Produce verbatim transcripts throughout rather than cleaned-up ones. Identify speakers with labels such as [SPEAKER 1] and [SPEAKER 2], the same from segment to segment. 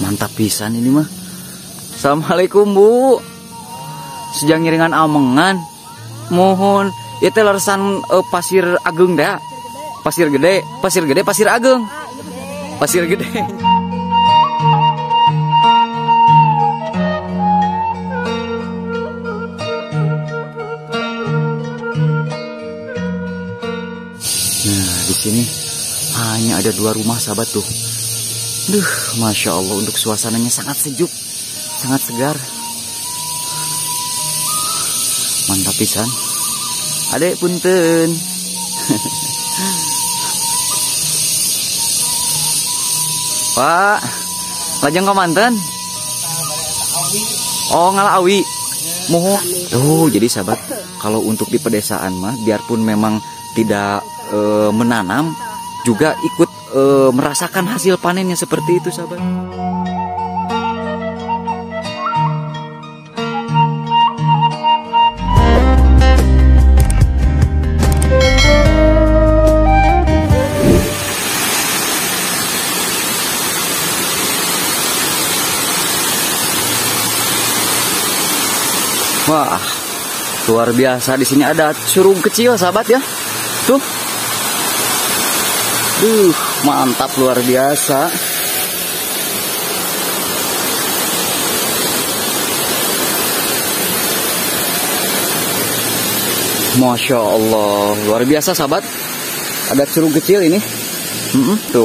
[SPEAKER 1] Mantap pisan ini mah. Assalamualaikum Bu. Sejang ngiringan amengan. Mohon itu larasan uh, pasir agung dah. Pasir gede, pasir gede, pasir agung. Pasir gede. Nah, di sini hanya ada dua rumah sahabat tuh. Duh, Masya Allah, untuk suasananya sangat sejuk, sangat segar. Mantap pisan. Adek punten. Pak, lajeng ke manten? Oh, Ngalawi. Mohon. Oh, jadi sahabat, kalau untuk di pedesaan mah, biarpun memang tidak e, menanam, juga ikut e, merasakan hasil panennya seperti itu, sahabat. Wah, luar biasa. Di sini ada curug kecil, sahabat ya. Tuh. Duh, mantap luar biasa. Masya Allah, luar biasa sahabat. Ada curug kecil ini. Mm-mm, tuh.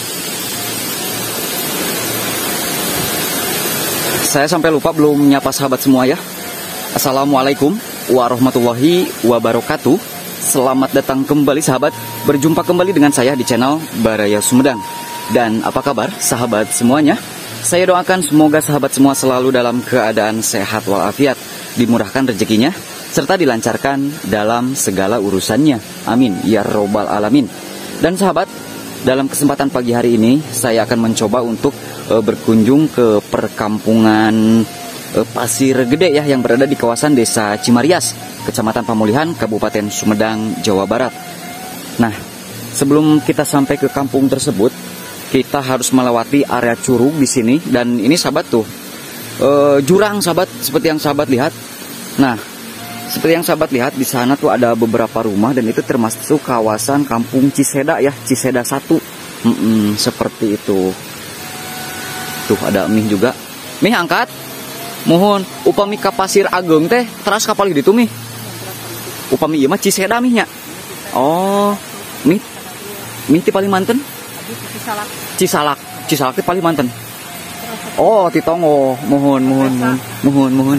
[SPEAKER 1] Saya sampai lupa belum nyapa sahabat semua ya. Assalamualaikum warahmatullahi wabarakatuh. Selamat datang kembali sahabat. Berjumpa kembali dengan saya di channel Baraya Sumedang. Dan apa kabar sahabat semuanya? Saya doakan semoga sahabat semua selalu dalam keadaan sehat walafiat, dimurahkan rezekinya, serta dilancarkan dalam segala urusannya. Amin ya robbal alamin. Dan sahabat, dalam kesempatan pagi hari ini saya akan mencoba untuk uh, berkunjung ke perkampungan Pasir Gede ya, yang berada di kawasan Desa Cimarias, Kecamatan Pamulihan, Kabupaten Sumedang, Jawa Barat. Nah, sebelum kita sampai ke kampung tersebut, kita harus melewati area curug di sini. Dan ini sahabat tuh, e, jurang sahabat, seperti yang sahabat lihat. Nah, seperti yang sahabat lihat di sana tuh ada beberapa rumah, dan itu termasuk kawasan Kampung Ciseda ya, Ciseda satu. Mm-mm, seperti itu. Tuh ada mie juga. Mie angkat. Mohon upami ka Pasir Agung teh teras kapal gitu mih. Upami ieu mah Ciseda mihnya. Oh, mih. Mih ti Palimanten? Cisalak. Cisalak. Cisalak ti Palimanten. Oh, ti Tongo. Mohon, mohon, mohon. Mohon, mohon.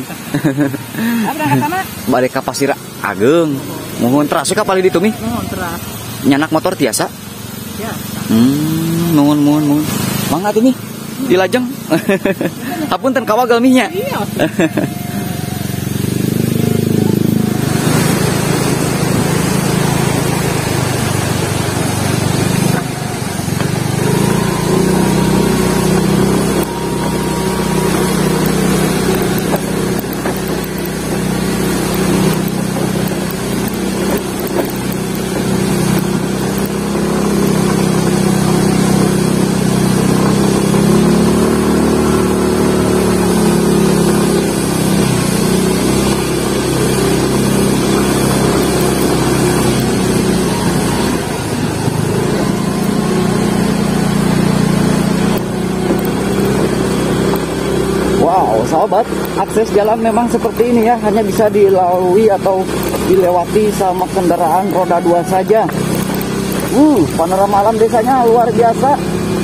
[SPEAKER 1] Bade ka Pasir Agung. Mohon teras kapal ditu mih. Mohon teras. Nyanak motor tiasa? Tiasa. Hmm, mohon, mohon, mohon. Mangga tuh mih. Dilajeng. Hapunten kawagal mihnya. Iya. Wow, sahabat, akses jalan memang seperti ini ya, hanya bisa dilalui atau dilewati sama kendaraan roda dua saja. Uh, panorama alam desanya luar biasa.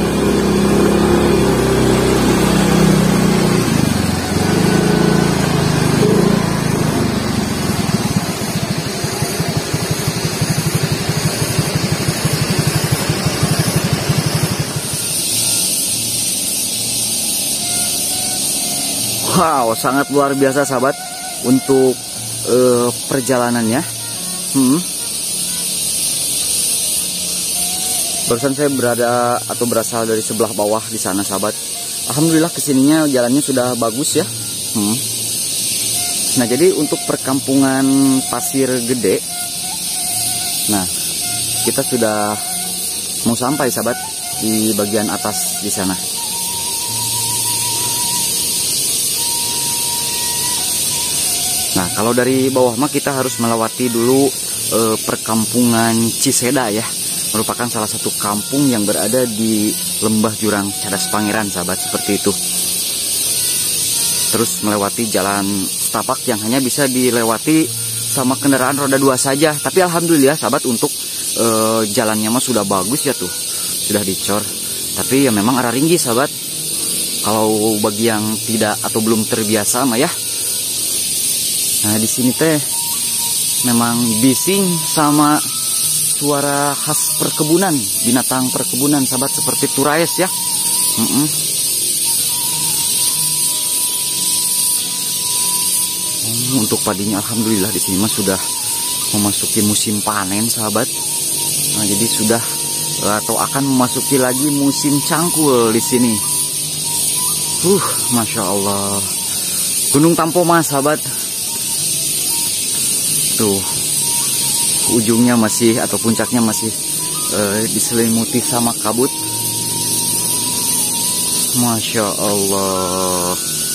[SPEAKER 1] Wow, sangat luar biasa sahabat untuk uh, perjalanannya. Hmm. Barusan saya berada atau berasal dari sebelah bawah di sana sahabat. Alhamdulillah kesininya jalannya sudah bagus ya. Hmm. Nah, jadi untuk perkampungan Pasir Gede, nah kita sudah mau sampai sahabat di bagian atas di sana. kalau dari bawah mah kita harus melewati dulu eh, perkampungan Ciseda ya. Merupakan salah satu kampung yang berada di lembah jurang Cadas Pangeran, sahabat, seperti itu. Terus melewati jalan setapak yang hanya bisa dilewati sama kendaraan roda dua saja. Tapi alhamdulillah, sahabat, untuk eh, jalannya mah sudah bagus ya tuh, sudah dicor. Tapi ya memang arah ringgi, sahabat. Kalau bagi yang tidak atau belum terbiasa mah ya. Nah, di sini teh memang bising sama suara khas perkebunan, binatang perkebunan, sahabat, seperti turais ya. Mm -mm. Oh, untuk padinya alhamdulillah di sini mah sudah memasuki musim panen, sahabat. Nah, jadi sudah atau akan memasuki lagi musim cangkul di sini. Uh, masya Allah. Gunung Tampomas, sahabat. Tuh, ujungnya masih atau puncaknya masih uh, diselimuti sama kabut. Masya Allah.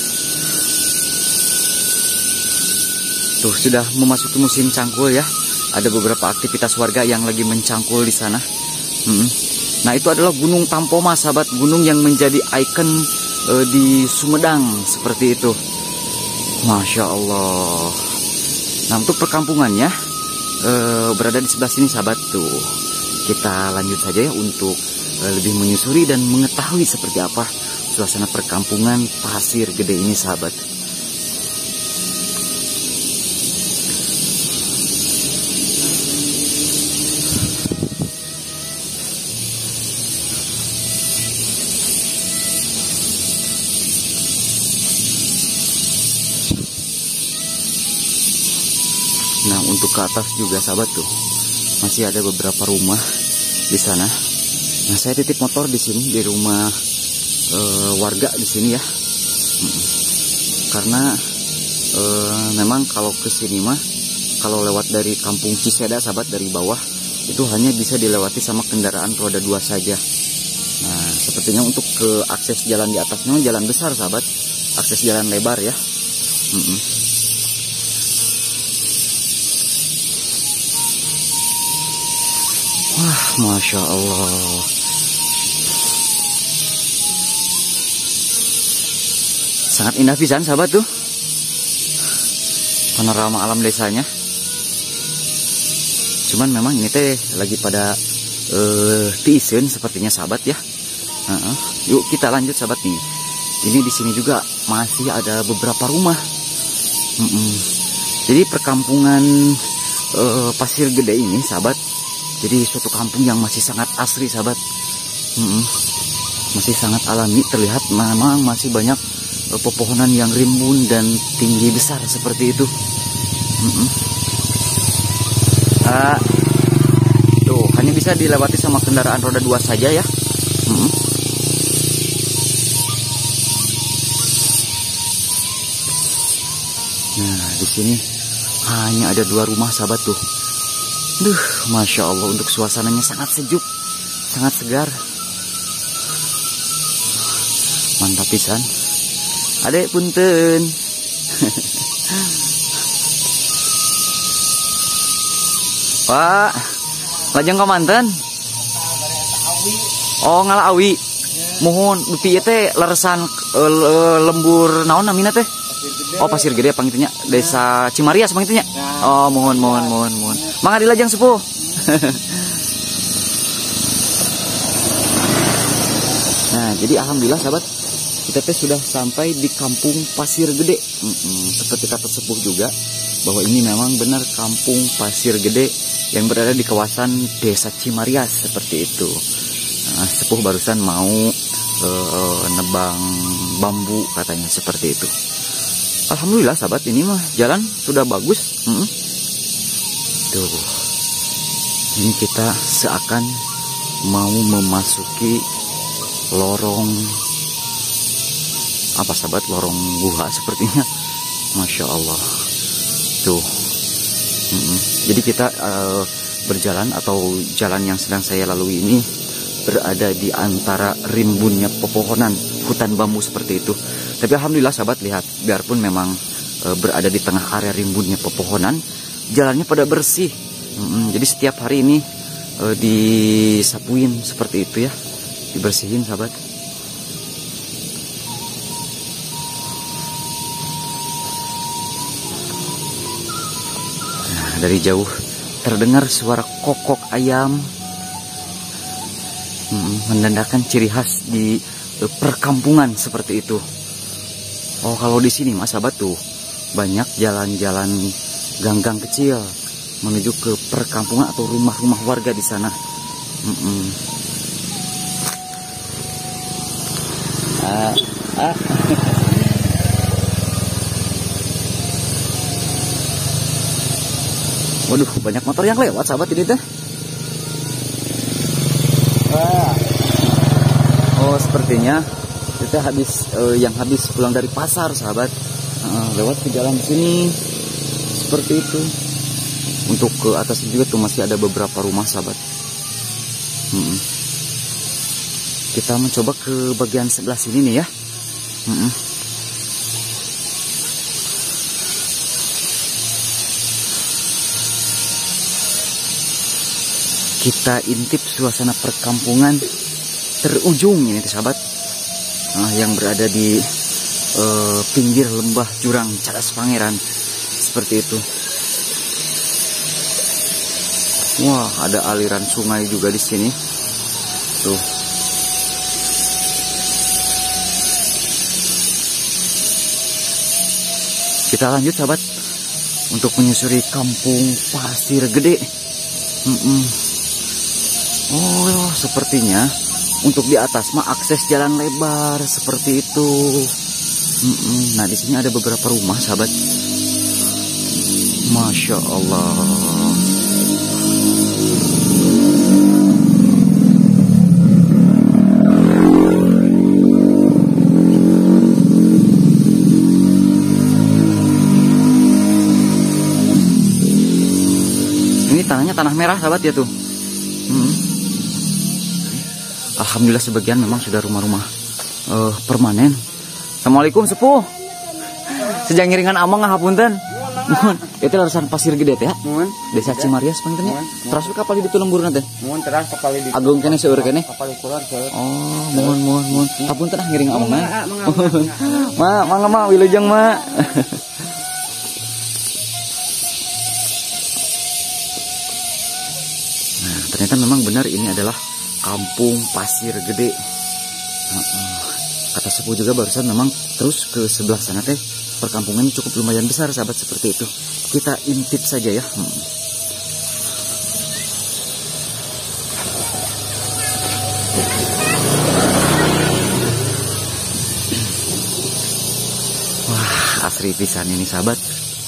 [SPEAKER 1] Tuh, sudah memasuki musim cangkul ya. Ada beberapa aktivitas warga yang lagi mencangkul di sana. Hmm. Nah, itu adalah Gunung Tampomas, sahabat, gunung yang menjadi ikon uh, di Sumedang seperti itu. Masya Allah. Nah, untuk perkampungannya e, berada di sebelah sini, sahabat. Tuh, kita lanjut saja ya untuk e, lebih menyusuri dan mengetahui seperti apa suasana perkampungan Pasir Gede ini, sahabat. Nah, untuk ke atas juga, sahabat, tuh masih ada beberapa rumah di sana. Nah, saya titip motor di sini di rumah e, warga di sini ya. Hmm. Karena e, memang kalau ke sini mah, kalau lewat dari kampung Ciseda, sahabat, dari bawah itu hanya bisa dilewati sama kendaraan roda dua saja. Nah, sepertinya untuk ke akses jalan di atasnya jalan besar, sahabat, akses jalan lebar ya. Hmm. Wah, masya Allah. Sangat indah pisan, sahabat, tuh panorama alam desanya. Cuman memang ini teh lagi pada uh, tiisen sepertinya, sahabat ya. Uh -uh. Yuk kita lanjut, sahabat nih. Ini di sini juga masih ada beberapa rumah. Uh -uh. Jadi perkampungan uh, Pasir Gede ini, sahabat, jadi suatu kampung yang masih sangat asri, sahabat. Hmm, masih sangat alami, terlihat memang masih banyak uh, pepohonan yang rimbun dan tinggi besar seperti itu. Hmm. Uh, tuh, hanya bisa dilewati sama kendaraan roda dua saja ya. Hmm. Nah, di sini hanya ada dua rumah, sahabat, tuh. Duh, masya Allah, untuk suasananya sangat sejuk, sangat segar. Mantap pisan. Adek punten. Pak, lajeng kamanten? Oh, Ngalawi. Mohon dupi teh leresan uh, lembur naon namina teh? Oh, Pasir Gede pangitunya, Desa Cimarias pangitunya. Oh, mohon mohon mohon mohon. Mangga dilajeng sepuh. Nah, jadi alhamdulillah, sahabat, kita teh sudah sampai di kampung Pasir Gede. Mm -mm, seperti kata sepuh juga bahwa ini memang benar kampung Pasir Gede yang berada di kawasan Desa Cimarias seperti itu. Nah, sepuh barusan mau uh, nebang bambu katanya seperti itu. Alhamdulillah, sahabat, ini mah jalan sudah bagus. Hmm. Tuh, ini kita seakan mau memasuki lorong apa, sahabat, lorong gua sepertinya. Masya Allah. Tuh. Hmm. Jadi kita uh, berjalan atau jalan yang sedang saya lalui ini berada di antara rimbunnya pepohonan hutan bambu seperti itu. Tapi alhamdulillah, sahabat, lihat, biarpun memang e, berada di tengah area rimbunnya pepohonan, jalannya pada bersih. Hmm, jadi setiap hari ini e, disapuin seperti itu ya, dibersihin sahabat. Nah, dari jauh terdengar suara kokok ayam, hmm, menandakan ciri khas di e, perkampungan seperti itu. Oh, kalau di sini mas sahabat tuh banyak jalan-jalan gang-gang kecil menuju ke perkampungan atau rumah-rumah warga di sana. Mm-mm. Ah, ah. Waduh, banyak motor yang lewat sahabat ini teh. Oh, sepertinya kita habis uh, yang habis pulang dari pasar sahabat, uh, lewat ke jalan sini seperti itu. Untuk ke atas juga tuh masih ada beberapa rumah sahabat. Hmm. Kita mencoba ke bagian sebelah sini nih ya. Hmm. Kita intip suasana perkampungan terujung ini sahabat. Nah, yang berada di uh, pinggir lembah jurang Cadas Pangeran seperti itu. Wah, ada aliran sungai juga di sini. Tuh. Kita lanjut sahabat untuk menyusuri kampung Pasir Gede. Mm-mm. Oh, sepertinya untuk di atas mah akses jalan lebar seperti itu. Mm-mm. Nah, di sini ada beberapa rumah sahabat. Masya Allah. Ini tanahnya tanah merah sahabat ya tuh. Hmm. Alhamdulillah sebagian memang sudah rumah-rumah uh, permanen. Assalamualaikum sepuh. Sejak ngiringan amang ngahapunten. Mohon, itu larasan Pasir Gede teh ya.
[SPEAKER 2] Mohon.
[SPEAKER 1] Desa Cimarias panten ya. Terus kapal di tulung buruna teh.
[SPEAKER 2] Mohon terang kapal di.
[SPEAKER 1] Agung kene seueur kene.
[SPEAKER 2] Kapal ukuran seueur.
[SPEAKER 1] Oh, mohon mohon mohon. Hapunten ah ngiring amang. Ma, mangga ma wilujeng ma. Nah, ternyata memang benar ini adalah Kampung Pasir Gede. Kata sepuh juga barusan memang terus ke sebelah sana teh perkampungan cukup lumayan besar sahabat seperti itu. Kita intip saja ya. Hmm. Wah, asri pisan ini sahabat.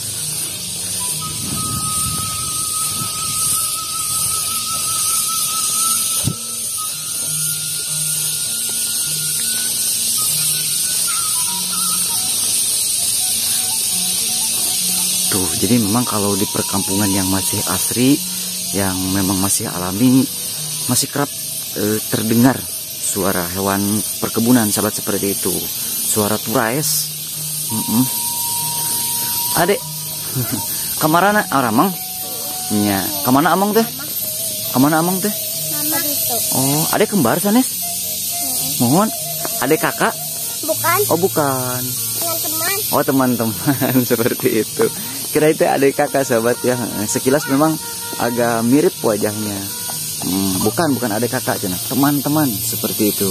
[SPEAKER 1] Tuh, jadi memang kalau di perkampungan yang masih asri, yang memang masih alami, masih kerap e, terdengar suara hewan perkebunan sahabat seperti itu. Suara turais. Mm -mm. Adek, kamarana aramang? Nya, kamana amang teh? Kamana amang teh? Oh, adek kembar sanes? Mohon, adek kakak?
[SPEAKER 3] Bukan.
[SPEAKER 1] Oh, bukan.
[SPEAKER 3] Teman-teman.
[SPEAKER 1] Oh, teman-teman seperti itu. Kira itu adik kakak sahabat ya. Sekilas memang agak mirip wajahnya. Hmm, bukan, bukan adik kakak cina. Teman-teman seperti itu.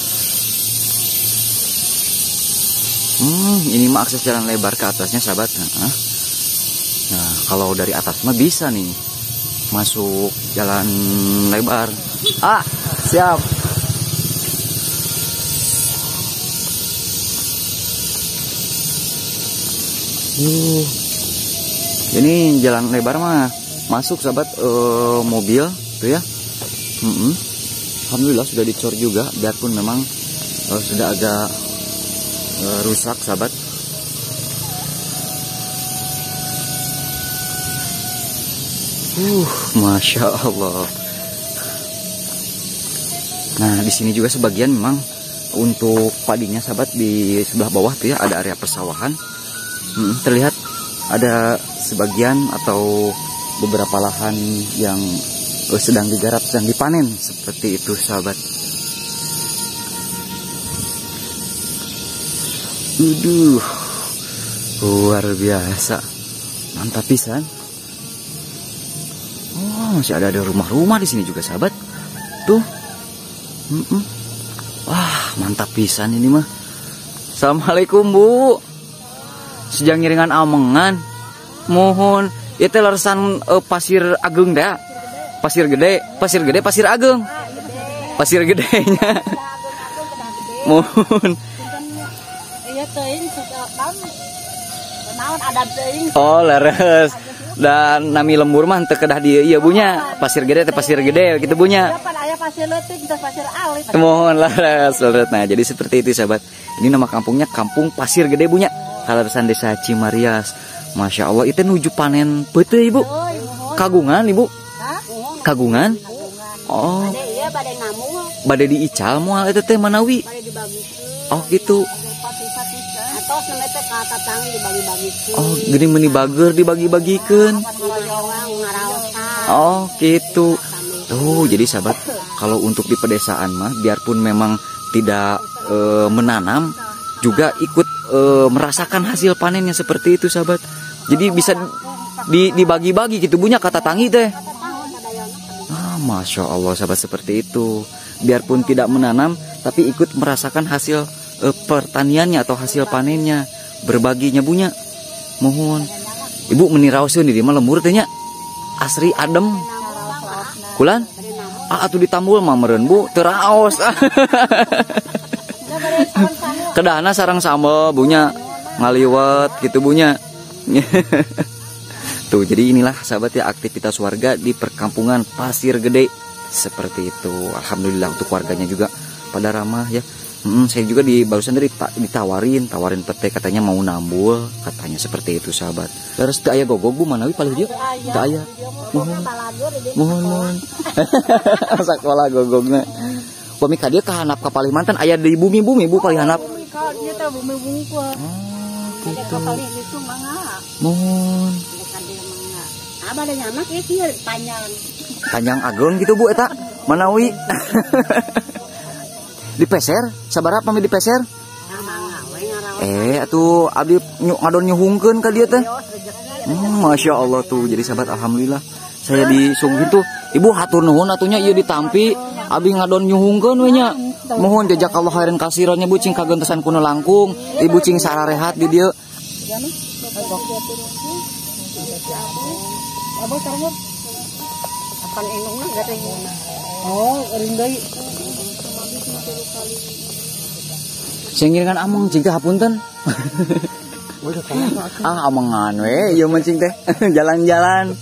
[SPEAKER 1] Hmm, ini mah akses jalan lebar ke atasnya sahabat. Nah, nah kalau dari atas mah bisa nih masuk jalan lebar. Ah, siap. Uh, ini jalan lebar mah masuk sahabat uh, mobil tuh ya. Mm -mm. Alhamdulillah sudah dicor juga, biarpun memang uh, sudah agak uh, rusak sahabat. Uh, masya Allah. Nah, di sini juga sebagian memang untuk padinya sahabat di sebelah bawah tuh ya ada area persawahan. Hmm, terlihat ada sebagian atau beberapa lahan yang eh, sedang digarap, sedang dipanen seperti itu sahabat. Uduh, luar biasa, mantap pisan. Oh, masih ada ada rumah-rumah di sini juga sahabat. Tuh, mm -mm. Wah, mantap pisan ini mah. Assalamualaikum Bu. Sejang ngiringan amengan. Mohon, itu leresan uh, pasir agung dah. Pasir gede, pasir gede, pasir agung. Pasir gedenya. Mohon. Oh, leres. Dan nami lembur mah teu kedah di ieu bunya. Pasir gede teh pasir gede gitu bunya. Mohon leres, leres. Nah, jadi seperti itu sahabat. Ini nama kampungnya Kampung Pasir Gede bunya. Kaleresan Desa Cimarias. Masya Allah, itu nuju panen peuteuy Ibu. Kagungan Ibu. Kagungan. Oh. Bade diical moal eta teh manawi. Oh gitu. Oh, gini meni bager dibagi-bagikeun. Oh, gitu. Tuh, jadi sahabat, kalau untuk di pedesaan mah biarpun memang tidak e, menanam, juga ikut e, merasakan hasil panennya seperti itu sahabat. Jadi bisa di, dibagi-bagi gitu punya kata tangi teh. Ah, Masya Allah sahabat, seperti itu. Biarpun tidak menanam, tapi ikut merasakan hasil e, pertaniannya atau hasil panennya. Berbaginya bunya. Mohon. Ibu meniraoseun di mah lembur teh nya. Asri adem. Kulan? Ah, atuh ditambul mah meureun Bu, teu raos. Kedahna sareng sambal bunya ngaliwat gitu bunya. Tuh, jadi inilah sahabat ya aktivitas warga di perkampungan Pasir Gede seperti itu. Alhamdulillah untuk warganya juga pada ramah ya. Hmm, saya juga di barusan dari ditawarin, tawarin pete katanya mau nambul, katanya seperti itu sahabat. Terus teu aya gogog Bu manawi palih dia? Teu aya. Mohon. Mohon mohon. Sakola gogogna. Pami ka dieu kahanap ka Palimantan aya di bumi-bumi Bu palihanap.
[SPEAKER 3] Ieu teh bumi bungkul.
[SPEAKER 1] Oh, gitu.
[SPEAKER 3] Itu mangga.
[SPEAKER 1] Mohon.
[SPEAKER 3] Abah ada nyamak ya kieu panjang.
[SPEAKER 1] Panjang agung gitu Bu eta. Manawi. Dipeser, sabaraha pami dipeser? Eh, atuh abdi ngadon nyuhungkeun ka dieu teh. Hmm, Masya Allah tuh. Jadi sahabat, alhamdulillah saya disuguhin tuh. Ibu hatur nuhun atunya ieu ditampi abdi ngadon nyuhungkeun we nya. Mohon jazakallahu khairan kasirannya Bu cing kagentesan kuna langkung, Ibu cing sararehat di dieu.
[SPEAKER 3] Oh, eureun deui.
[SPEAKER 1] Sengiringan ameng jika hapunten. Ah, amengan we ieu mencing teh. Jalan-jalan.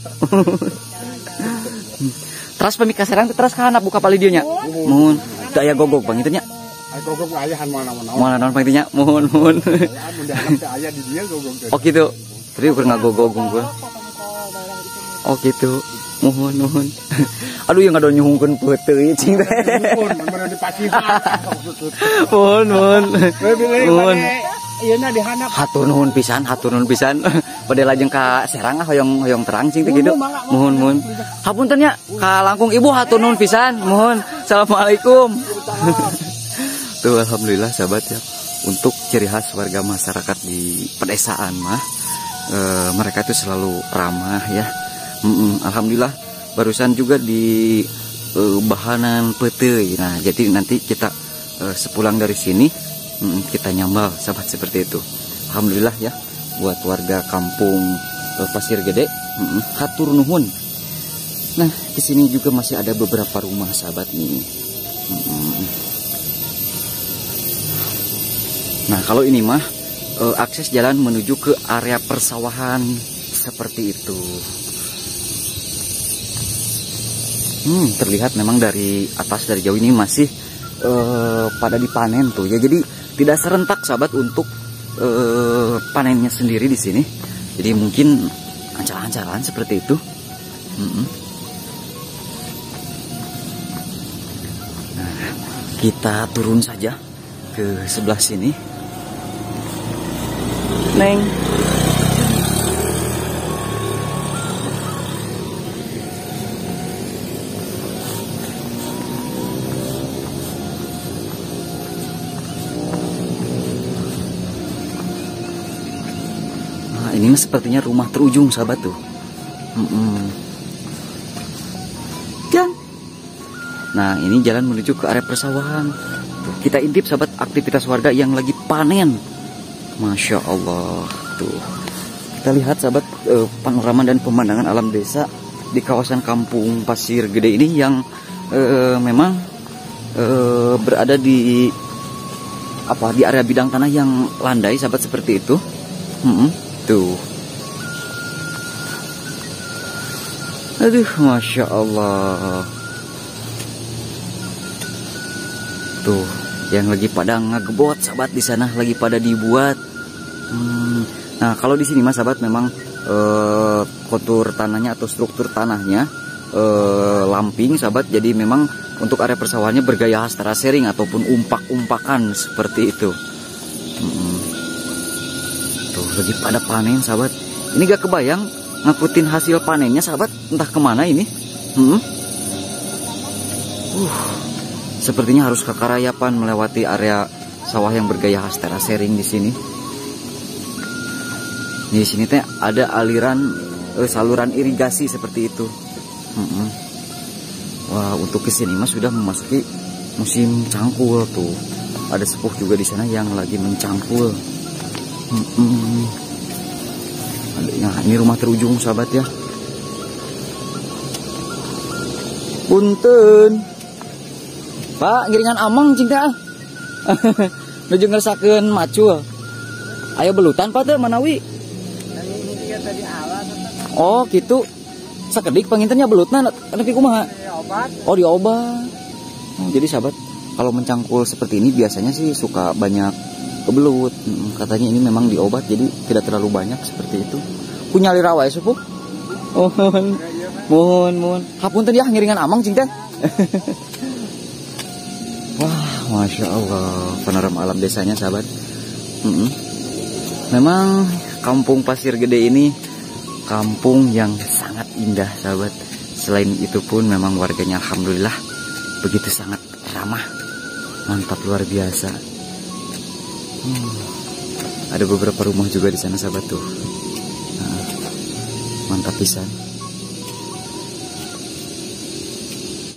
[SPEAKER 1] Teras pamikasaran teras kahanap buka pali dieu nya. Mohon. Teu aya gogog Bang itu nya.
[SPEAKER 2] Aya gogog aya han mana-mana.
[SPEAKER 1] Moal naon Bang itu nya? Mohon, mohon.
[SPEAKER 2] Aya di dieu gogog teh.
[SPEAKER 1] Oh gitu. Tadi ukur ngagogog gua. Oh gitu. Mohon, mohon. Aduh yang ngadon nyuhungkeun peuteuy cing teh.
[SPEAKER 2] Mohon, mana di pasir.
[SPEAKER 1] Mohon, mohon. Mohon.
[SPEAKER 2] Ieu na dihanap.
[SPEAKER 1] Hatur nuhun pisan, hatur nuhun pisan. Pada lajeng ka Serang hoyong hoyong terang cing teh gitu. Mohon, mohon. Hapunten nya ka langkung Ibu hatur nuhun pisan. Mohon. Assalamualaikum. Tuh alhamdulillah sahabat ya. Untuk ciri khas warga masyarakat di pedesaan mah e, mereka itu selalu ramah ya. Mm -mm, alhamdulillah barusan juga di uh, bahanan peuteuy. Nah, jadi nanti kita uh, sepulang dari sini mm, kita nyambal sahabat seperti itu. Alhamdulillah ya buat warga kampung uh, Pasir Gede. Mm, hatur nuhun. Nah, di sini juga masih ada beberapa rumah sahabat nih. Mm. Nah, kalau ini mah uh, akses jalan menuju ke area persawahan seperti itu. Hmm, terlihat memang dari atas dari jauh ini masih uh, pada dipanen tuh ya. Jadi tidak serentak sahabat untuk uh, panennya sendiri di sini. Jadi mungkin ancar-ancaran seperti itu. Hmm. Nah, kita turun saja ke sebelah sini. Neng. ini mah sepertinya rumah terujung sahabat tuh. Mm-mm.Jan. Nah ini jalan menuju ke area persawahan. Tuh, kita intip sahabat aktivitas warga yang lagi panen. Masya Allah tuh. Kita lihat sahabat eh, panorama dan pemandangan alam desa di kawasan Kampung Pasir Gede ini yang eh, memang eh, berada di apa di area bidang tanah yang landai sahabat seperti itu. Hmm, tuh. Aduh, masya Allah. Tuh, yang lagi pada ngegebot sahabat di sana lagi pada dibuat. Hmm, nah, kalau di sini mas sahabat memang eh, kontur tanahnya atau struktur tanahnya eh, lamping sahabat. Jadi memang untuk area persawahannya bergaya khas terasering ataupun umpak-umpakan seperti itu. Hmm. Tuh, lagi pada panen sahabat. Ini gak kebayang ngikutin hasil panennya sahabat, entah kemana ini. Hmm. Uh, sepertinya harus ke Karayapan melewati area sawah yang bergaya khas terasering di sini. Di sini teh ada aliran eh, saluran irigasi seperti itu. Hmm. Wah, untuk kesini mas sudah memasuki musim cangkul tuh. Ada sepuh juga di sana yang lagi mencangkul. Hmm. Nah, ini rumah terujung sahabat ya. Punten. Pak, giringan amang cinta. Nuju ngeresakeun macul. Ayo belutan Pak teh manawi. Oh, gitu. Sakedik pangintennya belutna nepi kumaha? Oh, diobat. Oh, jadi sahabat, kalau mencangkul seperti ini biasanya sih suka banyak kebelut. Hmm, katanya ini memang diobat jadi tidak terlalu banyak seperti itu. Punya lirawa ya sepuh? Mohon, mohon, mohon. Hapunten ya ngiringan amang cing teh. Wah, masya Allah, panorama alam desanya sahabat. Hmm. Memang Kampung Pasir Gede ini kampung yang sangat indah sahabat. Selain itu pun memang warganya alhamdulillah begitu sangat ramah, mantap luar biasa. Hmm. Ada beberapa rumah juga di sana sahabat tuh. Nah, mantap pisan.